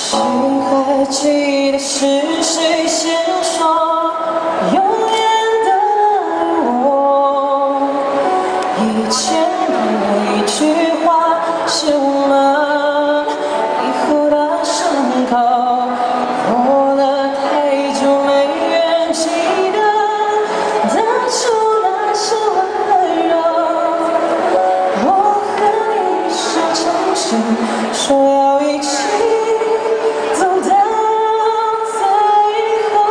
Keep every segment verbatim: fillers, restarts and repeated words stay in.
谁还记得是谁先说永远的我？以前的一句话是我们以后的伤口，过了太久没人记得当初那些温柔。我和你是真心说要一起走到最后。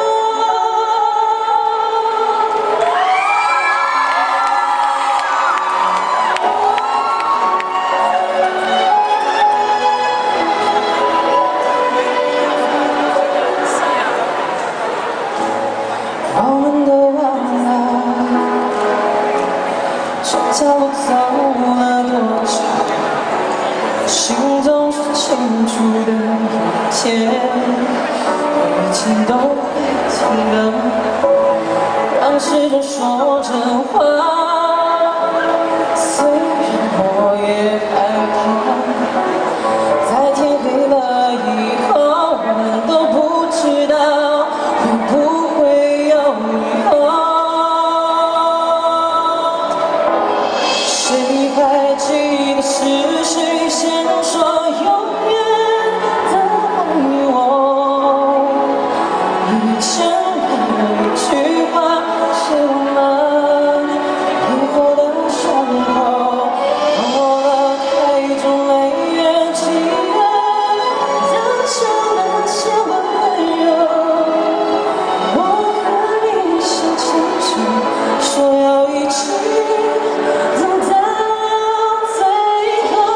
我们都忘了这条路走了多久，心总是清楚的一天，一切都会停的，让时间说真话。虽然我也害怕，在天黑了以后，我们都不知道会不会有以后。谁还记得是谁先说永远的爱我？以前的一句话是我们以后的伤口，过了太久没人记得当初那些温柔。我和你是清楚说要一起走到最后。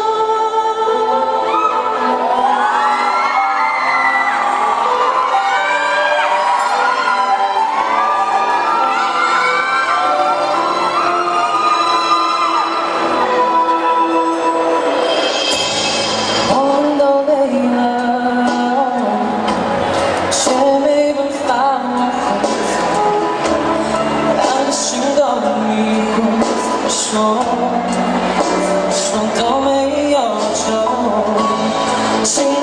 我们都累了，却没办法往回走，两个心都迷惑，怎么说怎么说都没有救。